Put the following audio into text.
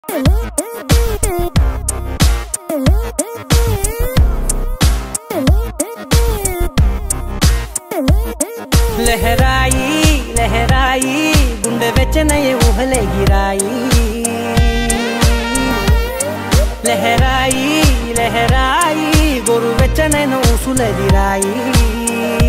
लहराई लहराई गुंडे विच नहीं उहले गिराई लहराई लहराई गुरु विच नहीं उसले गिराई